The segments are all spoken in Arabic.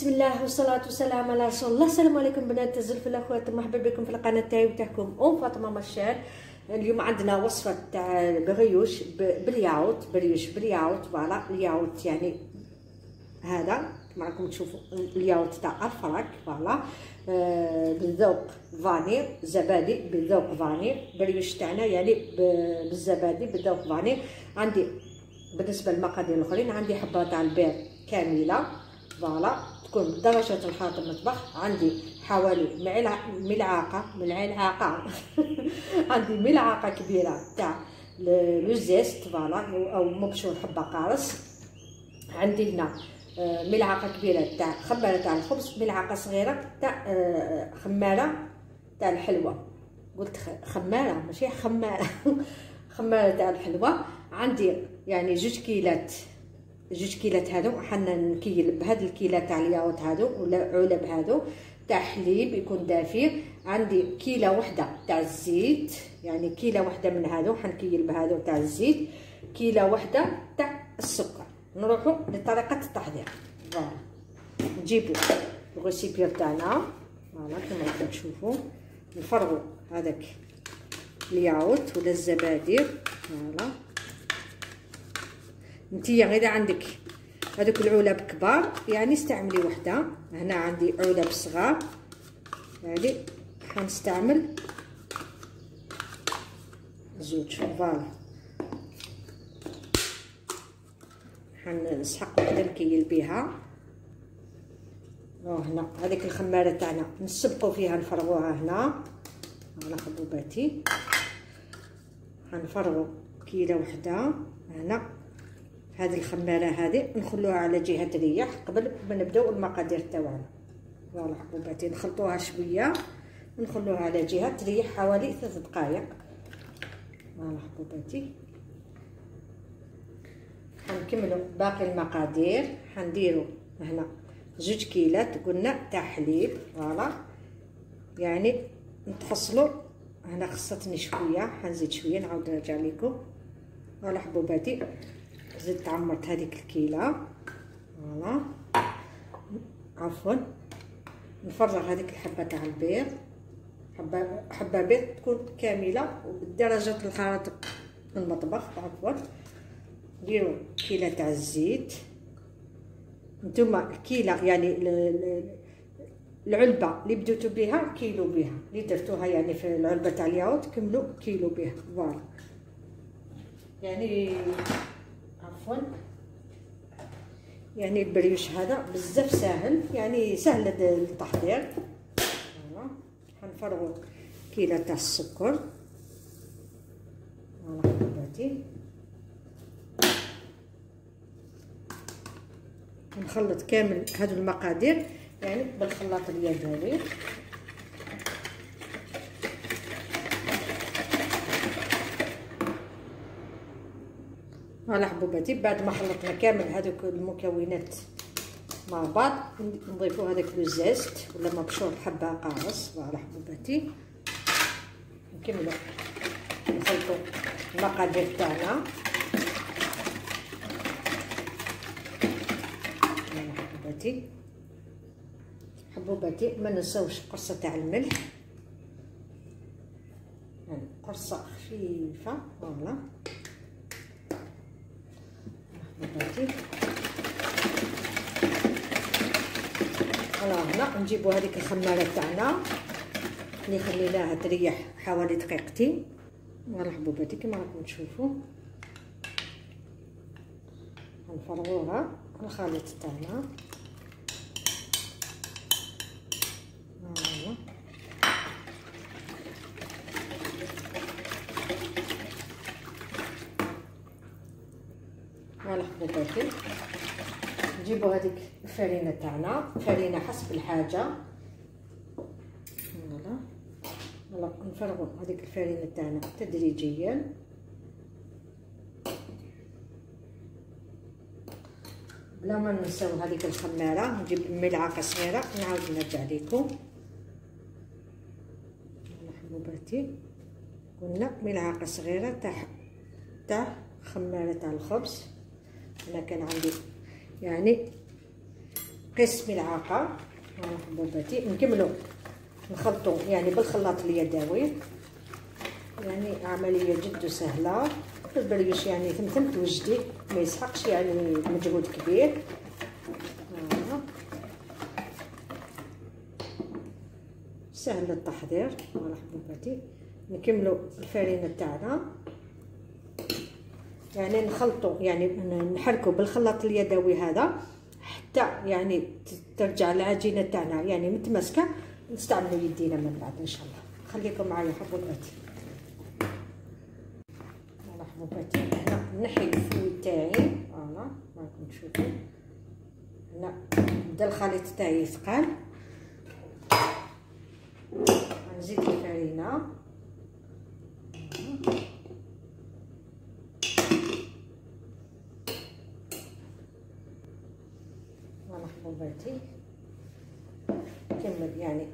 بسم الله والصلاة والسلام على رسول الله. السلام عليكم بنات الزلف الاخوات، مرحبا بكم في القناة تاعي وتاعكم ام فاطمه مشال. اليوم عندنا وصفة تاع بريوش بالياوت، بريوش بالياوت. فوالا الياوت يعني هذا كما راكم تشوفوا الياوت تاع الفرك. فوالا بالذوق فاني، زبادي بالذوق فاني. بريوش تاعنا يعني بالزبادي بالذوق فاني. عندي بالنسبه للمقادير الاخرين عندي حبه تاع البيض كامله، فوالا تكون درجة الحرارة المطبخ. عندي حوالي ملعقة عندي ملعقة كبيرة تاع لو زيست، فوالا او مبشور حبة قارص. عندي هنا ملعقة كبيرة تاع خمارة تاع الخبز، ملعقة صغيرة تاع خمارة تاع الحلوى. قلت خمارة ماشي خمارة خمارة تاع الحلوى. عندي يعني 2 كيلات هادو، حنا نكيل بهاد الكيلات تاع الياوت هادو ولا علب هادو تاع حليب يكون دافي. عندي كيلة وحده تاع الزيت، يعني كيلة وحده من هادو حنكيل بهادو تاع الزيت. كيلة وحده تاع السكر. نروحو لطريقة التحضير. فوالا نجيبو الغسيبير تاعنا، فوالا كما راكم تشوفوا. نفرغو هذاك الياوت ولا الزبادي. فوالا نتيا اذا عندك هذوك العلب كبار يعني استعملي وحده. هنا عندي علب صغار يعني حنستعمل 2. فوالا حنسحق وحده نكيل بها. هنا هذيك الخماره تاعنا نسبقوا فيها نفرغوها هنا. فوالا حبوباتي حنفرغوا كيلة وحده هنا. هذه الخماره هذه نخلوها على جهه الريح قبل ما نبداو المقادير تاعنا. فوالا حبوباتي نخلطوها شويه نخلوها على جهه تريح حوالي 3 دقائق. فوالا حبوباتي حنكملوا باقي المقادير. حنديروا هنا 2 كيلات قلنا تاع حليب. فوالا يعني نتفصلوا هنا خصتني شويه، حنزيد شويه نعاود نرجع لكم. فوالا حبوباتي زدت عمرت هذيك الكيلة. فوالا عفوا نفرغ هذيك الحبه تاع البيض، حبه بيض تكون كامله وبدرجه الحراره المطبخ. عفوا نديروا كيلة تاع الزيت. نتوما الكيلة يعني العلبه اللي بديتو بها كيلو بها، اللي درتوها يعني في العلبه تاع الياوت كملوا كيلو بها. فوالا يعني عفوا يعني البريوش هذا بزاف ساهل، يعني سهل التحضير. فوالا حنفرغوا كيلة تاع السكر. فوالا حبوباتي نخلط كامل هادو المقادير يعني بالخلاط اليدوي. فوالا حبوباتي بعد ما خلطنا كامل هذوك المكونات مع بعض نضيفوا هذاك لو زيست ولا مبشور حبه قارص. فوالا حبوباتي نكملوا نخلطوا المقادير تاعنا. فوالا حبوباتي ما ننساوش قرصه تاع الملح، يعني قرصه خفيفه. فوالا فوالا هنا نجيبوا هذيك الخماره تاعنا اللي خليناها تريح حوالي دقيقتين. فوالا حبوباتي كما راكم تشوفوا نفرغوها الخليط تاعنا. فوالا حبوباتي نجيبوا هذيك الفرينه تاعنا، فرينه حسب الحاجه. فوالا نفرغوا هذيك الفرينه تاعنا تدريجيا. بلا ما ننساو هذيك الخماره نجيب ملعقه صغيره نعاود نرجع لكم. فوالا حبوباتي قلنا ملعقه صغيره تاع خماره تاع الخبز. انا كان عندي يعني قيس ملعقه حبوباتي. نكملوا نخلطوا يعني بالخلاط اليدوي، يعني عمليه جد سهله. البريوش يعني ثمثم توجدي، ما يسحقش يعني مجهود كبير. سهل التحضير. فوالا حبوباتي نكملوا الفرينه تاعنا، يعني نخلطوا يعني نحركوا بالخلاط اليدوي هذا حتى يعني ترجع العجينه تاعنا يعني متماسكه. نستعملوا يدينا من بعد ان شاء الله. خليكم معايا حبوباتي. فوالا حبوباتي هنا نحي الفوي تاعي. فوالا راكم تشوفوا هنا بدا الخليط تاعي ثقال. نزيد الفرينه. فوالا حبوباتي نكمل يعني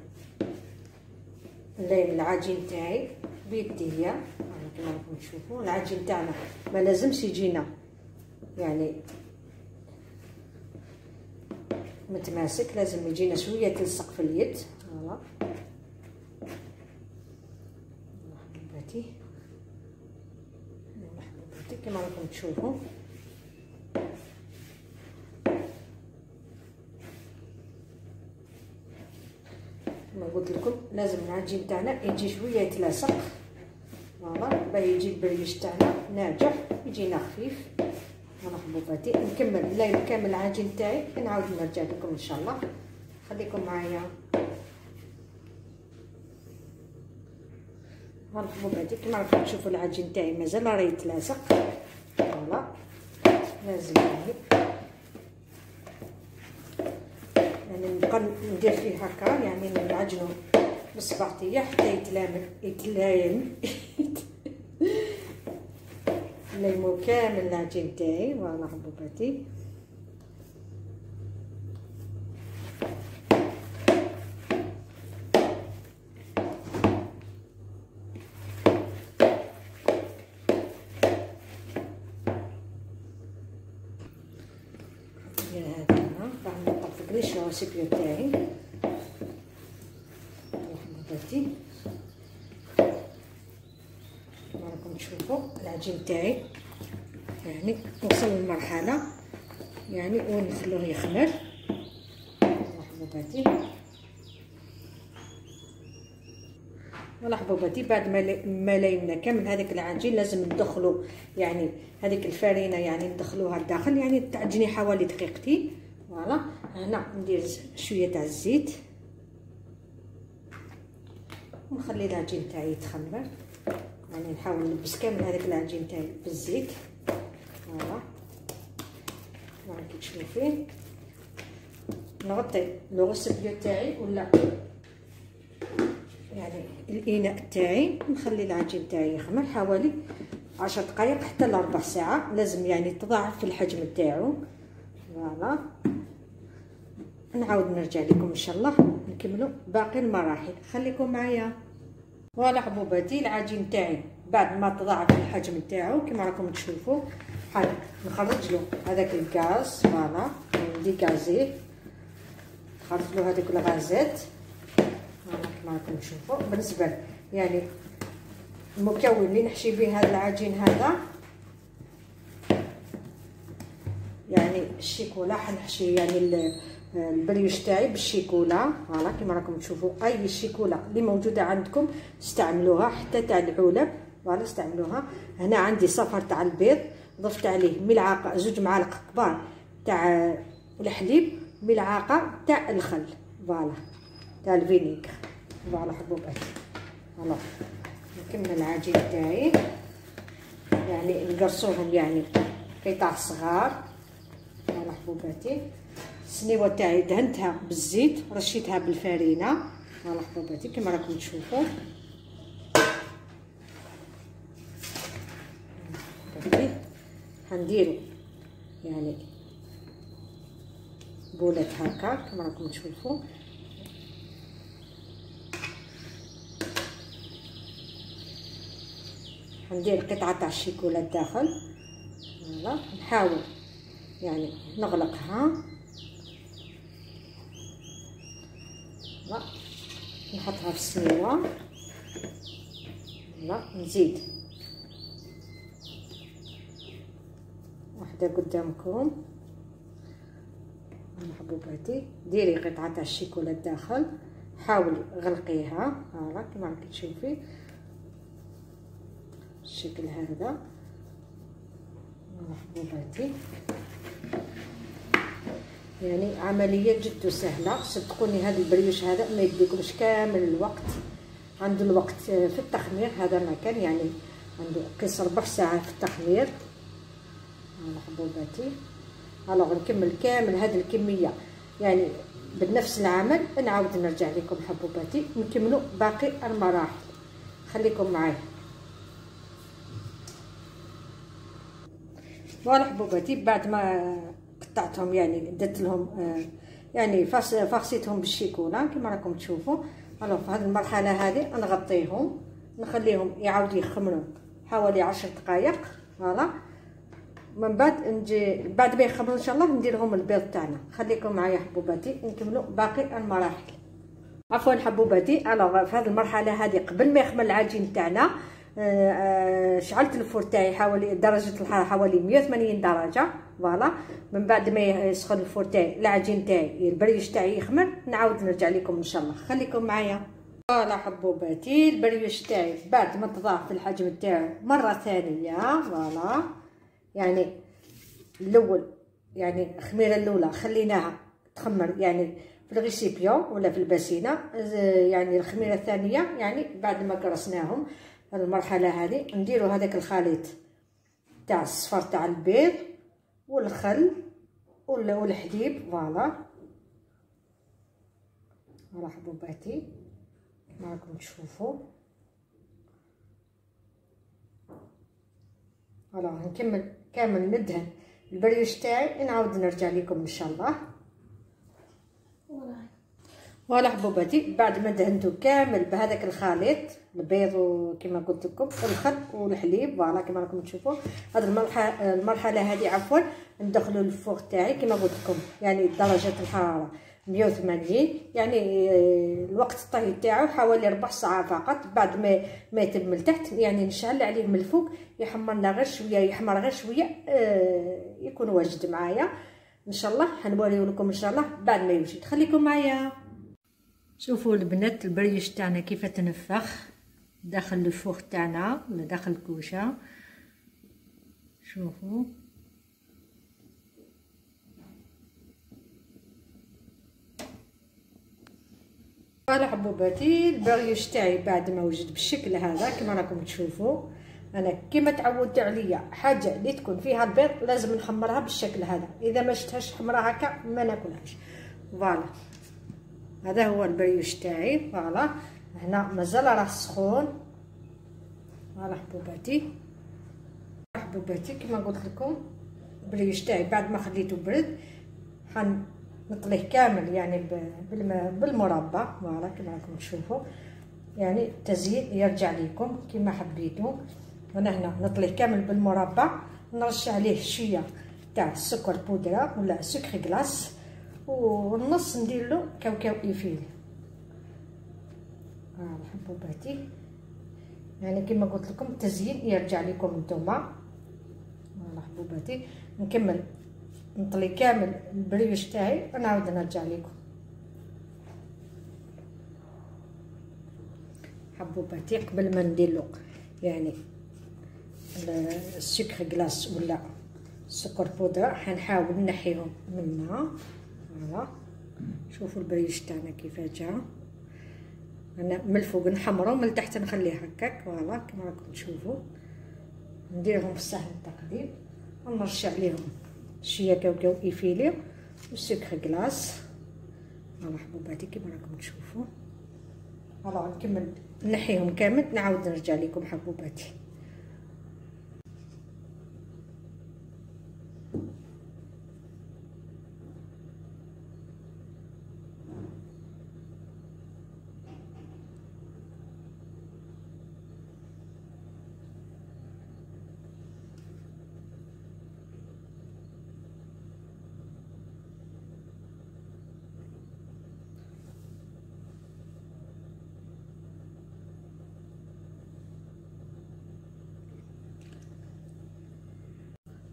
نلين العجين تاعي بيديا. كما راكم تشوفوا العجين تاعنا ما لازمش يجينا يعني متماسك، لازم يجينا شويه تلصق في اليد. فوالا حبوباتي كما راكم تشوفوا. كما قلت لكم لازم العجين تاعنا يجي شويه يتلاصق. فوالا باه يجي البريش تاعنا ناجح يجينا خفيف. فوالا حبوباتي نكمل نلين كامل العجين تاعي، نعاود نرجع لكم ان شاء الله. خليكم معايا. فوالا حبوباتي كما راكم تشوفوا العجين تاعي مازال راه يتلاصق. فوالا لازم يعني نبقى ندير فيه هكا، يعني نعجنو بصبعتي حتى يتلايم نليمو كامل العجين تاعي. فوالا حبوباتي نقليش الريسيبي تاعي. حبوباتي كما راكم تشوفوا العجين تاعي يعني وصل للمرحله يعني ونخلوه يخمر. حبوباتي ولا حبوباتي بعد ما لينا كامل هذاك العجين لازم ندخلوا يعني هذيك الفرينه يعني ندخلوها لداخل، يعني تعجني حوالي دقيقتين. فوالا هنا ندير شويه تاع الزيت ونخلي العجين تاعي يتخمر، يعني نحاول نلبس كامل هذاك العجين تاعي بالزيت. فوالا راكي تشوفي نغطي لو غسبيو تاعي ولا يعني الاناء تاعي، نخلي العجين تاعي يخمر حوالي 10 دقائق حتى ل4 ساعة. لازم يعني تضاعف في الحجم تاعو. فوالا نعاود نرجع لكم ان شاء الله نكملوا باقي المراحل. خليكم معايا. فوالا حبوباتي العجين تاعي بعد ما تضاعف الحجم تاعو كما راكم تشوفوا نخرج له هذاك الغاز. فوالا نديكازيه، نخرج له هذوك الغازات. كما راكم تشوفوا بالنسبه يعني المكون اللي نحشي به هذا العجين هذا يعني الشيكولا، حنحشي يعني البريوش تاعي بالشيكولا. فوالا كما راكم تشوفوا اي شيكولا اللي موجوده عندكم استعملوها، حتى تاع العلب. فوالا استعملوها. هنا عندي صفر تاع البيض، ضفت عليه ملعقه 2 معالق كبار تاع الحليب، ملعقه تاع الخل. فوالا تاع الفينيغ. فوالا حبوباتي فوالا نكمل العجين تاعي يعني نقرصوهم يعني قطع صغار. فوالا حبوباتي السنيوه تاعي دهنتها بالزيت، رشيتها بالفرينه. فوالا حبوباتي كما راكم تشوفوا. هنديرو يعني بولات هكا كما راكم تشوفوا. هندير قطعه تاع الشيكولا الداخل. فوالا نحاول يعني نغلقها نحطها في السنيوه. لا نزيد واحده قدامكم حبوباتي. ديري قطعه تاع الشيكولا الداخل، حاولي غلقيها هاكا كما راكي تشوفي بالشكل هذا حبوباتي. يعني عمليه جد سهله، صدقوني هذا البريوش هذا ما يديكمش كامل الوقت. عنده الوقت في التخمير، هذا ما كان يعني عنده قصر ربع ساعه في التخمير. حبوباتي الوغ نكمل كامل هذه الكميه يعني بنفس العمل، نعاود نرجع لكم حبوباتي نكملوا باقي المراحل. خليكم معايا. فوالا حبوباتي بعد ما قطعتهم يعني درت لهم يعني فاصيتهم بالشيكولا كما راكم تشوفوا. الوغ في هذه المرحله هذه نغطيهم نخليهم يعاودوا يخمروا حوالي 10 دقائق. فوالا من بعد نجي بعد ما يخمروا ان شاء الله ندير لهم البيض تاعنا. خليكم معايا حبوباتي نكملوا باقي المراحل. عفوا حبوباتي الوغ في هذه المرحله هذه قبل ما يخمر العجين تاعنا شعلت الفور تاعي حوالي درجه الحراره حوالي 180 درجه. فوالا من بعد ما يسخن الفور تاعي العجين تاعي البريوش تاعي يخمر نعاود نرجع لكم ان شاء الله. خليكم معايا. فوالا حبوباتي البريوش تاعي بعد ما تضاعف الحجم تاعو مره ثانيه. فوالا يعني الاول يعني الخميره الاولى خليناها تخمر يعني في الغيسيبيون ولا في الباسينه. يعني الخميره الثانيه يعني بعد ما كرسناهم المرحله هذه نديروا هذاك الخليط تاع الصفر تاع البيض والخل والحليب. فوالا حبوباتي ما راكم تشوفوا. فوالا نكمل كامل ندهن البريوش تاعي نعاود نرجع لكم ان شاء الله. فوالا حبوباتي بعد ما دهنتو كامل بهذاك الخليط البيض وكما قلت لكم والخل والحليب. فوالا كما راكم تشوفوا هذه المرحله هذه عفوا ندخلوا الفوغ تاعي كما قلت لكم يعني درجه الحراره 180 يعني الوقت الطهي تاعو حوالي 4 ساعات فقط. بعد ما يتم من التحت يعني نشعل عليه من الفوق يحمرنا غير شويه يحمر غير شويه يكون واجد معايا ان شاء الله. حنوريو لكم ان شاء الله بعد ما يوجد. خليكم معايا. شوفوا البنات البريوش تاعنا كيف تنفخ داخل الفوغ تاعنا ولا داخل الكوشه. شوفوا فوالا حبوباتي البريوش تاعي بعد ما وجد بالشكل هذا كما راكم تشوفوا. انا كما تعودت عليا حاجه اللي تكون فيها البيض لازم نحمرها بالشكل هذا، اذا ما شفتهاش حمرا هكا ما ناكلهاش. فوالا هذا هو البريوش تاعي. فوالا هنا مازال راه سخون. فوالا حبوباتي كما قلت لكم البريوش تاعي بعد ما خليته برد نطليه كامل يعني بالمربى. فوالا كما راكم تشوفوا يعني التزيين يرجع لكم كما حبيتوا. انا هنا نطليه كامل بالمربى نرش عليه شويه تاع السكر بودره ولا سكر كلاص والنص ندير له كاوكاو ايفيل. حبوباتي يعني كما قلت لكم التزيين يرجع لكم نتوما. حبوباتي نكمل نطلي كامل البريوش تاعي ونعاود نرجع لكم. حبوباتي قبل ما ندير له يعني السكر كلاص ولا السكر بودره حنحاول نحيهم منها. فوالا شوفوا البريوش تاعنا كيف جا. انا من الفوق نحمره من التحت نخليه هكاك. فوالا كما راكم تشوفوا نديرهم في صحن التقديم ونرش عليهم شويه كاوكاو ايفيلي والسكر كلاص. فوالا حبوباتي كما راكم تشوفوا. فوالا نكمل نحيهم كامل نعاود نرجع لكم حبوباتي.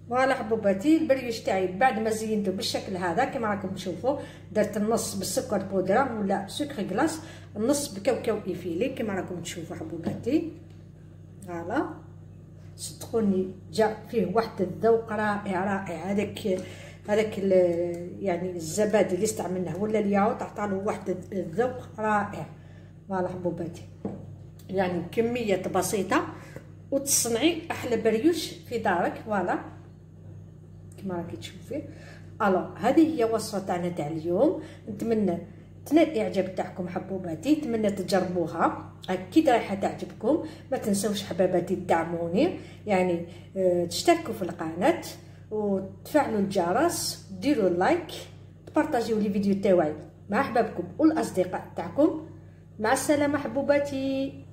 فوالا حبوباتي البريوش تاعي بعد ما زينته بالشكل هذا كما راكم تشوفوا، درت النص بالسكر بودره ولا سكر كلاص، النص بكاوكاو ايفيلي كما راكم تشوفوا حبوباتي. فوالا صدقوني جا فيه واحد الذوق رائع رائع. هذاك يعني الزبادي اللي استعملناه ولا الياغورت عطاله واحد الذوق رائع. فوالا حبوباتي يعني كميه بسيطه وتصنعي احلى بريوش في دارك. فوالا كما راكي تشوفي. الو هذه هي وصفه تاعنا تاع اليوم، نتمنى تنال الاعجاب تاعكم حبوباتي، نتمنى تجربوها اكيد رايحه تعجبكم. ما تنسوش حباباتي تدعموني، يعني تشتركوا في القناه وتفعلوا الجرس، ديروا لايك، تبارطاجيو لي فيديو تاعي مع احبابكم والاصدقاء تاعكم. مع السلامه حبوباتي.